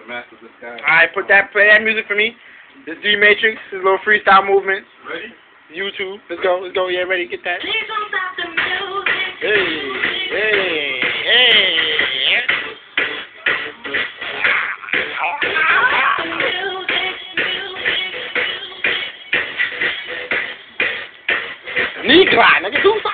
Alright, play that music for me. This D Matrix, this little freestyle movement. Ready? YouTube. Let's go. Yeah, ready, get that. Please don't stop the music. Hey. Knee glide, nigga, do something.